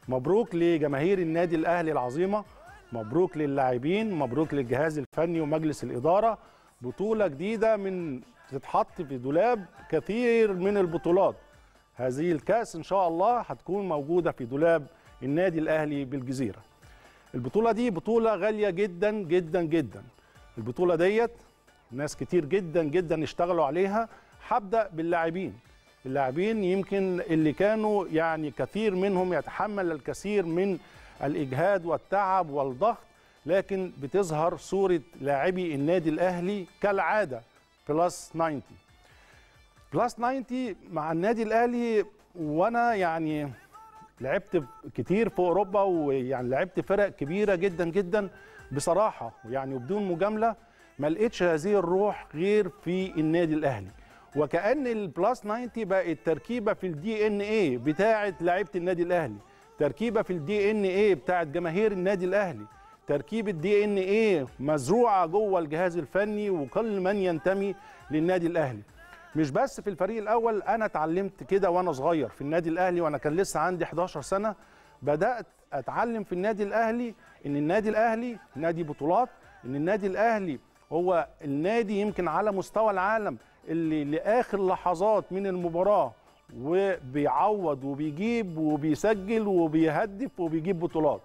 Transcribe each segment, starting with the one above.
مبروك لجماهير النادي الاهلي العظيمه، مبروك للاعبين، مبروك للجهاز الفني ومجلس الاداره. بطوله جديده من تتحط في دولاب كثير من البطولات. هذه الكاس ان شاء الله هتكون موجوده في دولاب النادي الاهلي بالجزيره. البطوله دي بطوله غاليه جدا جدا جدا. البطوله ديت ناس كتير جدا جدا اشتغلوا عليها. هبدا باللاعبين. اللاعبين يمكن اللي كانوا يعني كثير منهم يتحمل الكثير من الإجهاد والتعب والضغط، لكن بتظهر صورة لاعبي النادي الأهلي كالعادة بلس 90. بلس 90 مع النادي الأهلي، وأنا يعني لعبت كتير في أوروبا، ويعني لعبت فرق كبيرة جدا جدا بصراحة، يعني وبدون مجاملة ما لقيتش هذه الروح غير في النادي الأهلي. وكأن البلس 90 بقت تركيبة في الدي ان ايه بتاعة لعيبة النادي الأهلي، تركيبة في الدي ان ايه بتاعة جماهير النادي الأهلي، تركيبة دي ان ايه مزروعة جوه الجهاز الفني وكل من ينتمي للنادي الأهلي. مش بس في الفريق الأول، أنا اتعلمت كده وأنا صغير في النادي الأهلي، وأنا كان لسه عندي 11 سنة بدأت أتعلم في النادي الأهلي إن النادي الأهلي نادي بطولات، إن النادي الأهلي هو النادي يمكن على مستوى العالم اللي لآخر لحظات من المباراة وبيعوض وبيجيب وبيسجل وبيهدف وبيجيب بطولات.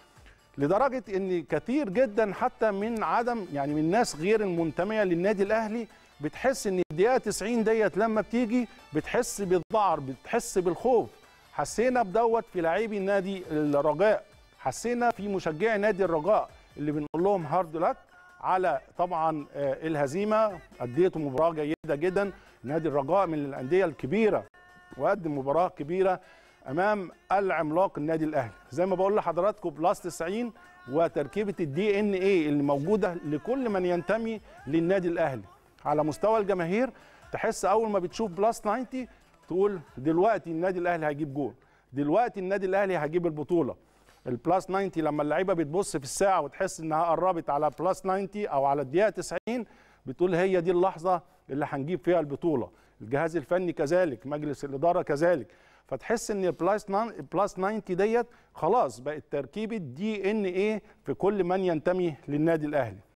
لدرجة ان كتير جدا حتى من عدم يعني من ناس غير المنتمية للنادي الأهلي بتحس ان الدقيقة 90 ديت لما بتيجي بتحس بالذعر، بتحس بالخوف. حسينا بدوت في لاعبي نادي الرجاء، حسينا في مشجعي نادي الرجاء اللي بنقول لهم هارد لك على طبعا الهزيمه. اديتوا مباراه جيده جدا. نادي الرجاء من الانديه الكبيره وقدم مباراه كبيره امام العملاق النادي الاهلي. زي ما بقول لحضراتكم بلس 90 وتركيبه الدي ان ايه اللي موجوده لكل من ينتمي للنادي الاهلي. على مستوى الجماهير تحس اول ما بتشوف بلس 90 تقول دلوقتي النادي الاهلي هيجيب جول، دلوقتي النادي الاهلي هيجيب البطوله. البلس 90 لما اللعيبه بتبص في الساعه وتحس انها قربت على بلس 90 او على الدقيقه 90 بتقول هي دي اللحظه اللي هنجيب فيها البطوله. الجهاز الفني كذلك، مجلس الاداره كذلك. فتحس ان بلس 90 ديت خلاص بقت تركيبه دي ان ايه في كل من ينتمي للنادي الاهلي.